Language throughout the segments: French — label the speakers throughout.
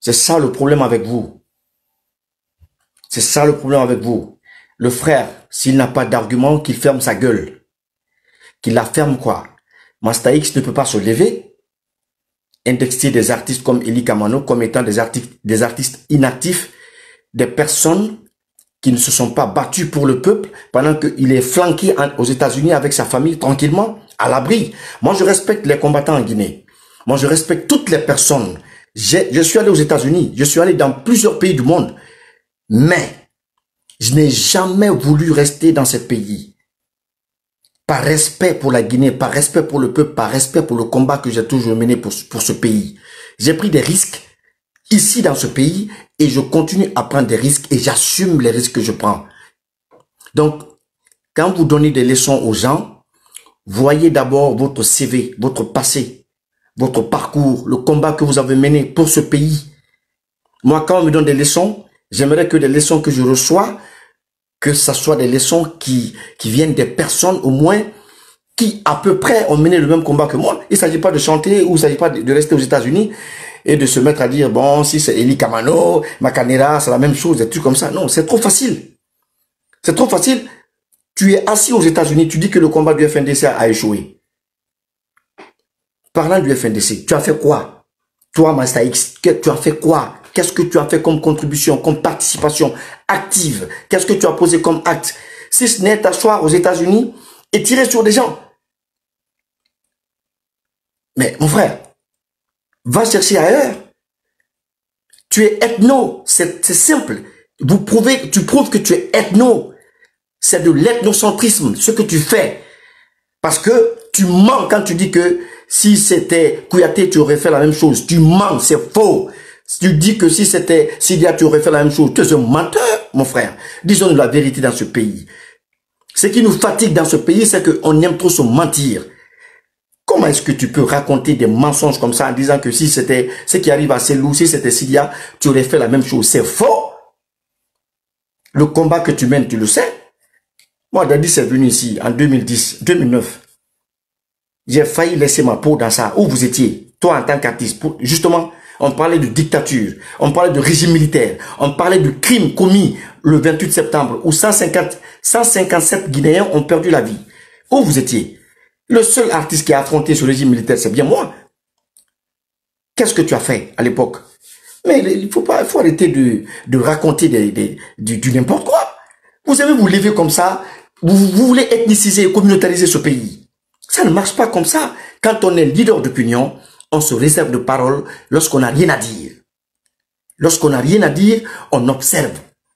Speaker 1: C'est ça le problème avec vous. C'est ça le problème avec vous. Le frère, s'il n'a pas d'argument, qu'il ferme sa gueule. Qu'il la ferme quoi. Master X ne peut pas se lever, indexer des artistes comme Eli Kamano comme étant des artistes inactifs, des personnes qui ne se sont pas battus pour le peuple pendant qu'il est flanqué aux États-Unis avec sa famille tranquillement, à l'abri. Moi, je respecte les combattants en Guinée. Moi, je respecte toutes les personnes. Je suis allé aux États-Unis, je suis allé dans plusieurs pays du monde, mais je n'ai jamais voulu rester dans ces pays. Par respect pour la Guinée, par respect pour le peuple, par respect pour le combat que j'ai toujours mené pour ce pays. J'ai pris des risques ici dans ce pays et je continue à prendre des risques et j'assume les risques que je prends. Donc, quand vous donnez des leçons aux gens, voyez d'abord votre CV, votre passé, votre parcours, le combat que vous avez mené pour ce pays. Moi, quand on me donne des leçons, j'aimerais que les leçons que je reçois, que ce soit des leçons qui viennent des personnes au moins qui à peu près ont mené le même combat que moi. Il ne s'agit pas de chanter ou il ne s'agit pas de rester aux États-Unis et de se mettre à dire, bon, si c'est Eli Kamano, Makanera, c'est la même chose, des trucs comme ça. Non, c'est trop facile. C'est trop facile. Tu es assis aux États-Unis, tu dis que le combat du FNDC a échoué. Parlant du FNDC, tu as fait quoi? Toi, Master X, tu as fait quoi? Qu'est-ce que tu as fait comme contribution, comme participation active? Qu'est-ce que tu as posé comme acte? Si ce n'est t'asseoir aux États-Unis et tirer sur des gens. Mais mon frère, va chercher ailleurs. Tu es ethno, c'est simple. Tu prouves que tu es ethno. C'est de l'ethnocentrisme, ce que tu fais. Parce que tu mens quand tu dis que si c'était Kouyaté, tu aurais fait la même chose. Tu mens, c'est faux. Tu dis que si c'était Sidia, tu aurais fait la même chose. Tu es un menteur, mon frère. Disons la vérité dans ce pays. Ce qui nous fatigue dans ce pays, c'est qu'on aime trop se mentir. Comment est-ce que tu peux raconter des mensonges comme ça en disant que si c'était ce qui arrive à Selou, si c'était Sidia, tu aurais fait la même chose? C'est faux. Le combat que tu mènes, tu le sais. Moi, Dadi c'est venu ici en 2010, 2009. J'ai failli laisser ma peau dans ça. Où vous étiez, toi en tant qu'artiste? Justement, on parlait de dictature, on parlait de régime militaire, on parlait de crimes commis le 28 septembre où 157 Guinéens ont perdu la vie. Où vous étiez? Le seul artiste qui a affronté ce régime militaire, c'est bien moi. Qu'est-ce que tu as fait à l'époque? Mais il faut arrêter de raconter du n'importe quoi. Vous savez, vous levez comme ça, vous voulez ethniciser et communautariser ce pays. Ça ne marche pas comme ça. Quand on est leader d'opinion, on se réserve de parole lorsqu'on n'a rien à dire. Lorsqu'on n'a rien à dire, on observe.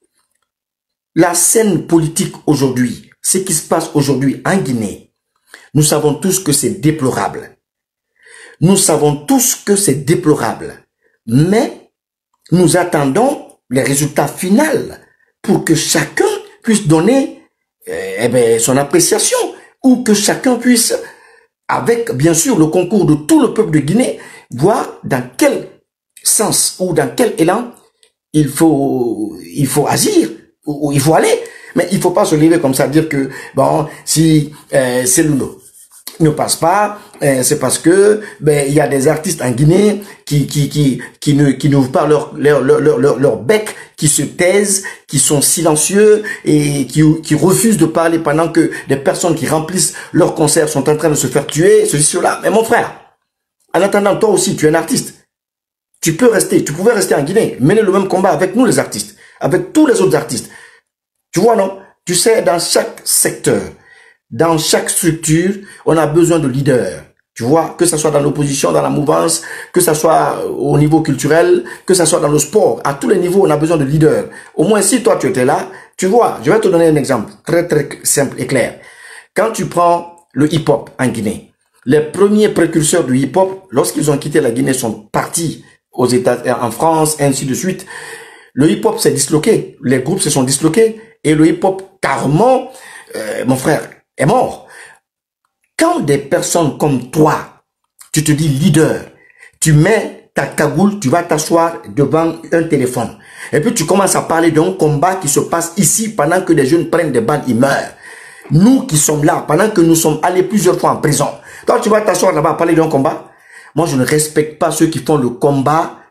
Speaker 1: La scène politique aujourd'hui, ce qui se passe aujourd'hui en Guinée, nous savons tous que c'est déplorable. Nous savons tous que c'est déplorable. Mais nous attendons les résultats finaux pour que chacun puisse donner son appréciation ou que chacun puisse, avec bien sûr le concours de tout le peuple de Guinée, voir dans quel sens ou dans quel élan il faut agir ou il faut aller. Mais il ne faut pas se lever comme ça, dire que bon, si c'est Luno ne passe pas, c'est parce que il y a des artistes en Guinée qui n'ouvrent pas leur bec, qui se taisent, qui sont silencieux et qui refusent de parler pendant que des personnes qui remplissent leurs concerts sont en train de se faire tuer, ceci, cela. Mais mon frère, en attendant, toi aussi, tu es un artiste. Tu pouvais rester en Guinée, mener le même combat avec nous les artistes, avec tous les autres artistes. Tu vois, non? Tu sais, dans chaque secteur, dans chaque structure, on a besoin de leaders. Tu vois, que ce soit dans l'opposition, dans la mouvance, que ce soit au niveau culturel, que ce soit dans le sport, à tous les niveaux, on a besoin de leaders. Au moins, si toi, tu étais là, tu vois, je vais te donner un exemple très, très simple et clair. Quand tu prends le hip-hop en Guinée, les premiers précurseurs du hip-hop, lorsqu'ils ont quitté la Guinée, sont partis aux États, en France, ainsi de suite. Le hip-hop s'est disloqué, les groupes se sont disloqués, et le hip-hop, carrément, mon frère, est mort. Quand des personnes comme toi, tu te dis leader, tu mets ta cagoule, tu vas t'asseoir devant un téléphone. Et puis tu commences à parler d'un combat qui se passe ici pendant que des jeunes prennent des balles, ils meurent. Nous qui sommes là, pendant que nous sommes allés plusieurs fois en prison. Toi, tu vas t'asseoir là-bas à parler d'un combat. Moi, je ne respecte pas ceux qui font le combat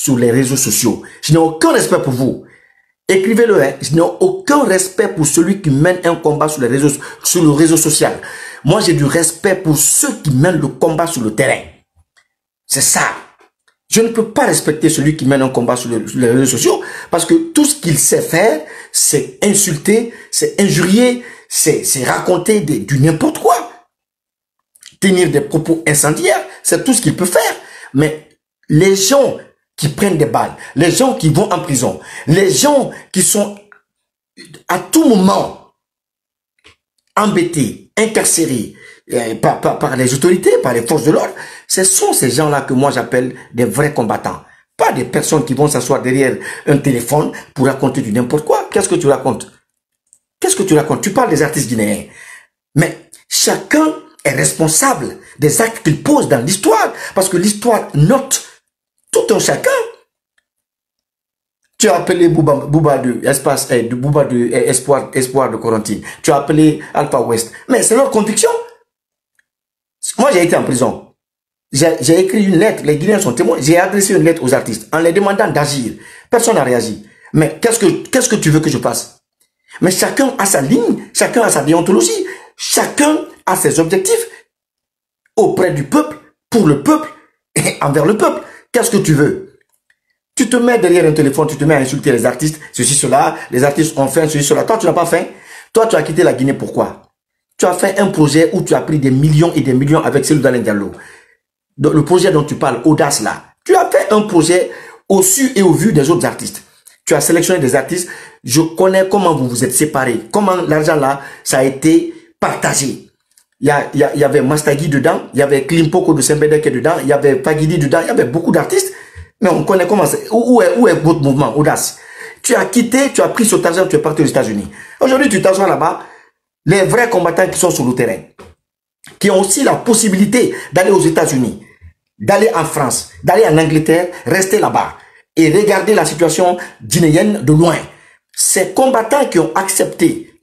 Speaker 1: sur les réseaux sociaux. Je n'ai aucun respect pour vous. Écrivez-le, hein. Je n'ai aucun respect pour celui qui mène un combat sur le réseau social. Moi, j'ai du respect pour ceux qui mènent le combat sur le terrain. C'est ça. Je ne peux pas respecter celui qui mène un combat sur les réseaux sociaux parce que tout ce qu'il sait faire, c'est insulter, c'est injurier, c'est raconter du n'importe quoi. Tenir des propos incendiaires, c'est tout ce qu'il peut faire. Mais les gens qui prennent des balles, les gens qui vont en prison, les gens qui sont à tout moment embêtés, incarcérés par les autorités, par les forces de l'ordre, ce sont ces gens-là que moi j'appelle des vrais combattants. Pas des personnes qui vont s'asseoir derrière un téléphone pour raconter du n'importe quoi. Qu'est-ce que tu racontes? Qu'est-ce que tu racontes? Tu parles des artistes guinéens. Mais chacun est responsable des actes qu'il pose dans l'histoire. Parce que l'histoire note tout un chacun. Tu as appelé Bouba de Espoir de Corentine. Tu as appelé Alpha West. Mais c'est leur conviction. Moi, j'ai été en prison. J'ai écrit une lettre. Les Guinéens sont témoins. J'ai adressé une lettre aux artistes en les demandant d'agir. Personne n'a réagi. Mais qu'est-ce que tu veux que je fasse? Mais chacun a sa ligne. Chacun a sa déontologie. Chacun a ses objectifs auprès du peuple, pour le peuple et envers le peuple. Qu'est-ce que tu veux? Tu te mets derrière un téléphone, tu te mets à insulter les artistes, ceci, cela, les artistes ont fait ceci, cela. Toi, tu n'as pas fait. Toi, tu as quitté la Guinée, pourquoi? Tu as fait un projet où tu as pris des millions et des millions avec Cellou Dalein Diallo. Le projet dont tu parles, Audace là. Tu as fait un projet au su et au vu des autres artistes. Tu as sélectionné des artistes. Je connais comment vous vous êtes séparés. Comment l'argent là, ça a été partagé. Il y avait Mastagui dedans. Il y avait Klimpoko de Sembedeke dedans. Il y avait Pagidi dedans. Il y avait beaucoup d'artistes. Mais on connaît comment c'est. Où est votre mouvement, Audace? Tu as quitté, tu as pris cet argent, tu es parti aux États-Unis. Aujourd'hui, tu t'assois là-bas. Les vrais combattants qui sont sur le terrain, qui ont aussi la possibilité d'aller aux États-Unis, d'aller en France, d'aller en Angleterre, rester là-bas et regarder la situation guinéenne de loin. Ces combattants qui ont accepté,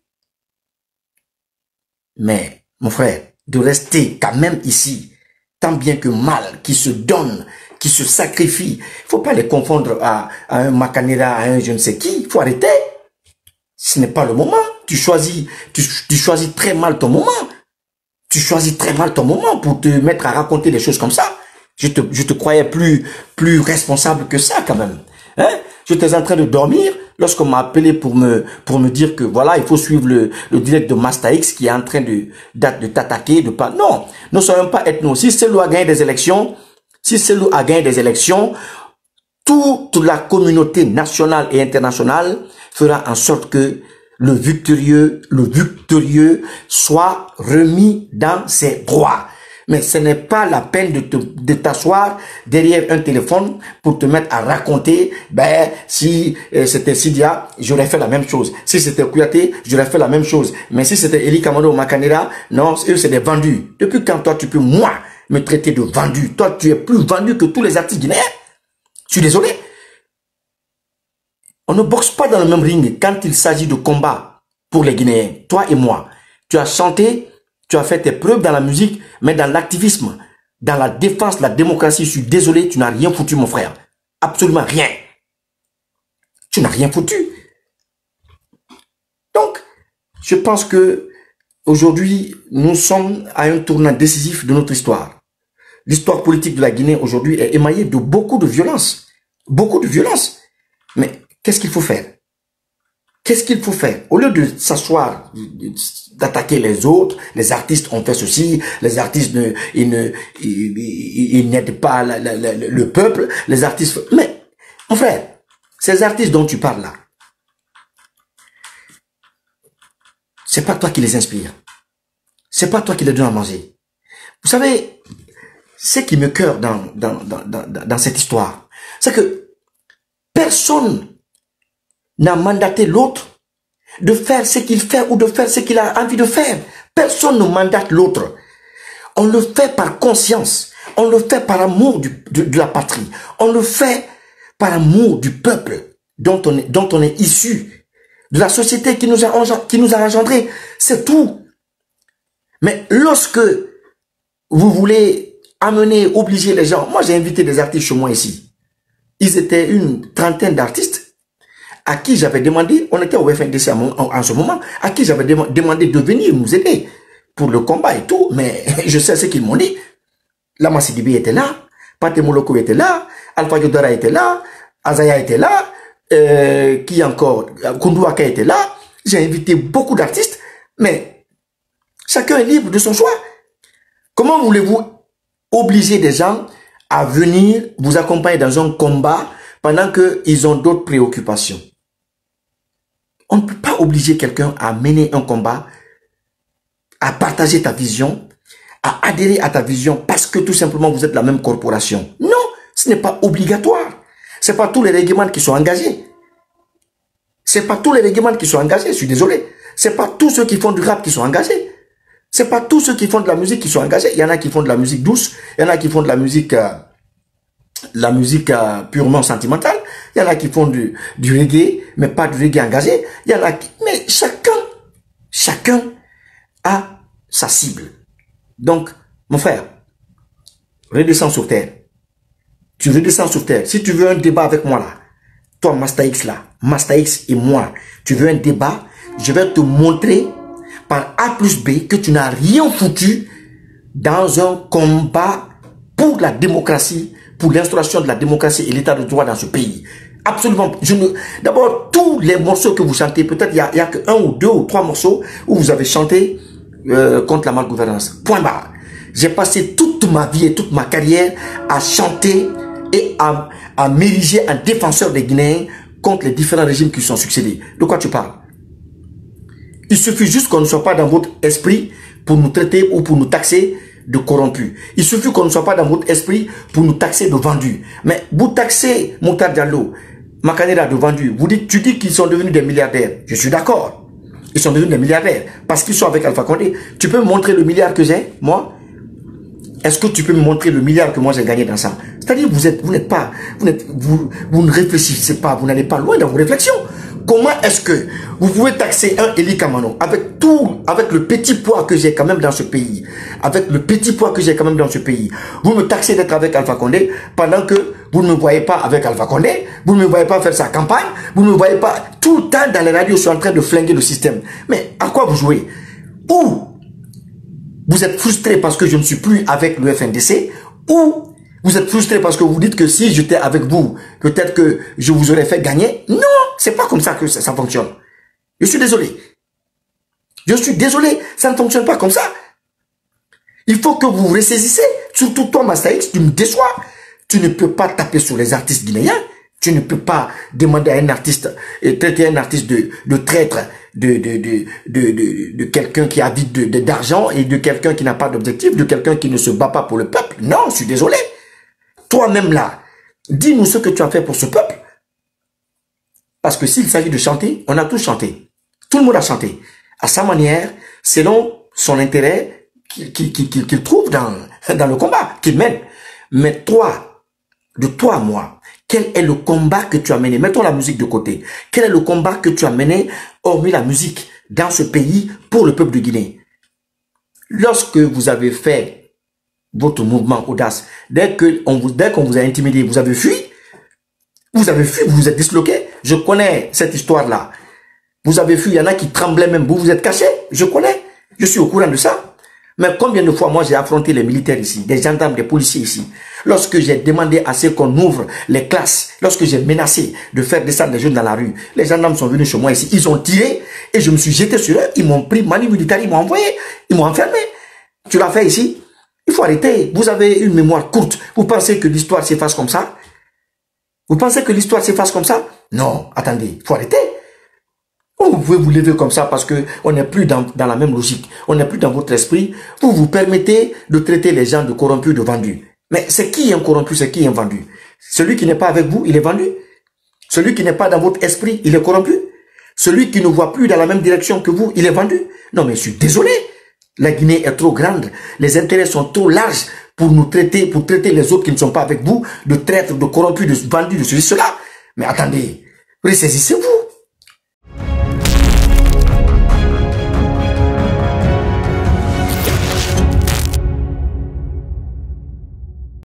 Speaker 1: mais mon frère, de rester quand même ici, tant bien que mal, qui se donnent, qui se sacrifient. Il ne faut pas les confondre à un Makanera, à un je ne sais qui. Il faut arrêter. Ce n'est pas le moment. Tu choisis très mal ton moment. Tu choisis très mal ton moment pour te mettre à raconter des choses comme ça. Je te croyais plus responsable que ça quand même. Hein? J'étais en train de dormir lorsqu'on m'a appelé pour me dire que voilà, il faut suivre le direct de Master X qui est en train de t'attaquer, de pas. Non, nous ne soyons pas ethnos. Si Cellou a gagné des élections, toute la communauté nationale et internationale fera en sorte que le victorieux soit remis dans ses droits. Mais ce n'est pas la peine de t'asseoir derrière un téléphone pour te mettre à raconter, ben, si c'était Sidia, j'aurais fait la même chose. Si c'était Kouyaté, j'aurais fait la même chose. Mais si c'était Eli Kamado ou Makanera, non, eux, c'est des vendus. Depuis quand toi, tu peux, moi, me traiter de vendu? Toi, tu es plus vendu que tous les artistes guinéens. Je suis désolé. On ne boxe pas dans le même ring quand il s'agit de combat pour les Guinéens. Toi et moi. Tu as chanté, tu as fait tes preuves dans la musique, mais dans l'activisme, dans la défense de la démocratie, je suis désolé, tu n'as rien foutu, mon frère. Absolument rien. Tu n'as rien foutu. Donc, je pense que aujourd'hui, nous sommes à un tournant décisif de notre histoire. L'histoire politique de la Guinée aujourd'hui est émaillée de beaucoup de violence. Beaucoup de violence. Mais qu'est-ce qu'il faut faire? Qu'est-ce qu'il faut faire? Au lieu de s'asseoir, d'attaquer les autres, les artistes ont fait ceci, les artistes ils n'aident pas le peuple, les artistes... Mais, mon frère, ces artistes dont tu parles là, c'est pas toi qui les inspire. C'est pas toi qui les donne à manger. Vous savez, ce qui me cœur dans cette histoire, c'est que personne n'a mandaté l'autre de faire ce qu'il fait ou de faire ce qu'il a envie de faire. Personne ne mandate l'autre. On le fait par conscience. On le fait par amour de la patrie. On le fait par amour du peuple dont on est issu. De la société qui nous a engendrés. C'est tout. Mais lorsque vous voulez obliger les gens... Moi, j'ai invité des artistes chez moi ici. ils étaient une trentaine d'artistes à qui j'avais demandé, on était au FNDC en ce moment, à qui j'avais demandé de venir nous aider pour le combat et tout, mais je sais ce qu'ils m'ont dit. Lama Sidibé était là, Pathé Moloko était là, Alpha Yodara était là, Azaya était là, qui encore, Koundouaka était là. J'ai invité beaucoup d'artistes, mais chacun est libre de son choix. Comment voulez-vous obliger des gens à venir vous accompagner dans un combat pendant qu'ils ont d'autres préoccupations? On ne peut pas obliger quelqu'un à mener un combat, à partager ta vision, à adhérer à ta vision parce que tout simplement vous êtes la même corporation. Non, ce n'est pas obligatoire. Ce n'est pas tous les règlements qui sont engagés. Ce n'est pas tous les règlements qui sont engagés, je suis désolé. Ce n'est pas tous ceux qui font du rap qui sont engagés. Ce n'est pas tous ceux qui font de la musique qui sont engagés. Il y en a qui font de la musique douce, il y en a qui font de la musique purement sentimentale, il y en a qui font du reggae, mais pas du reggae engagé. Il y en a qui... Mais chacun a sa cible. Donc, mon frère, redescends sur terre. Tu redescends sur terre. Si tu veux un débat avec moi là, toi Master X là, Master X et moi, tu veux un débat, je vais te montrer par A plus B que tu n'as rien foutu dans un combat pour la démocratie, pour l'instauration de la démocratie et l'état de droit dans ce pays. Absolument. D'abord, tous les morceaux que vous chantez, peut-être il y a que 1 ou 2 ou 3 morceaux où vous avez chanté contre la malgouvernance. Point barre. J'ai passé toute ma vie et toute ma carrière à chanter et à m'ériger en défenseur des Guinéens contre les différents régimes qui sont succédés. De quoi tu parles? Il suffit juste qu'on ne soit pas dans votre esprit pour nous traiter ou pour nous taxer de corrompus. Il suffit qu'on ne soit pas dans votre esprit pour nous taxer de vendus. Mais vous taxez Mokhtar Diallo, Makanera de vendus. Tu dis qu'ils sont devenus des milliardaires. Je suis d'accord. Ils sont devenus des milliardaires parce qu'ils sont avec Alpha Condé. Tu peux me montrer le milliard que j'ai, moi? Est-ce que tu peux me montrer le milliard que moi j'ai gagné dans ça? C'est-à-dire vous ne réfléchissez pas, vous n'allez pas loin dans vos réflexions. Comment est-ce que vous pouvez taxer un Eli Kamano avec le petit poids que j'ai quand même dans ce pays, vous me taxez d'être avec Alpha Condé pendant que vous ne me voyez pas avec Alpha Condé, vous ne me voyez pas faire sa campagne, vous ne me voyez pas tout le temps dans les radios, je suis en train de flinguer le système. Mais à quoi vous jouez? Ou vous êtes frustré parce que je ne suis plus avec le FNDC, ou vous êtes frustré parce que vous dites que si j'étais avec vous, peut-être que je vous aurais fait gagner. Non, c'est pas comme ça que ça fonctionne. Je suis désolé. Ça ne fonctionne pas comme ça. Il faut que vous vous ressaisissez. Surtout toi, Master X, tu me déçois. Tu ne peux pas taper sur les artistes guinéens. Tu ne peux pas demander à un artiste, traiter un artiste de traître, de quelqu'un qui a vide d'argent et de quelqu'un qui n'a pas d'objectif, de quelqu'un qui ne se bat pas pour le peuple. Non, je suis désolé. Toi-même là, dis-nous ce que tu as fait pour ce peuple. Parce que s'il s'agit de chanter, on a tous chanté. Tout le monde a chanté. À sa manière, selon son intérêt qu'il trouve dans le combat qu'il mène. Mais toi, de toi à moi, quel est le combat que tu as mené? Mettons la musique de côté. Quel est le combat que tu as mené, hormis la musique, dans ce pays pour le peuple de Guinée? Lorsque vous avez fait votre mouvement audace, dès qu'on vous a intimidé, vous avez fui, vous vous êtes disloqué. Je connais cette histoire-là. Vous avez fui, il y en a qui tremblaient même, vous vous êtes cachés. Je connais, je suis au courant de ça. Mais combien de fois moi j'ai affronté les militaires ici, des gendarmes, des policiers ici, lorsque j'ai demandé à ce qu'on ouvre les classes, lorsque j'ai menacé de faire descendre les jeunes dans la rue, les gendarmes sont venus chez moi ici, ils ont tiré et je me suis jeté sur eux, ils m'ont pris manu militaire, ils m'ont envoyé, ils m'ont enfermé. Tu l'as fait ici? Il faut arrêter. Vous avez une mémoire courte. Vous pensez que l'histoire s'efface comme ça? Vous pensez que l'histoire s'efface comme ça? Non, attendez, il faut arrêter. Vous pouvez vous lever comme ça parce que on n'est plus dans la même logique. On n'est plus dans votre esprit. Vous vous permettez de traiter les gens de corrompus, de vendus. Mais c'est qui un corrompu, c'est qui un vendu? Celui qui n'est pas avec vous, il est vendu. Celui qui n'est pas dans votre esprit, il est corrompu. Celui qui ne voit plus dans la même direction que vous, il est vendu. Non mais je suis désolé. La Guinée est trop grande. Les intérêts sont trop larges pour traiter les autres qui ne sont pas avec vous, de traîtres, de corrompus, de vendus, de ceci, cela. Mais attendez, ressaisissez-vous.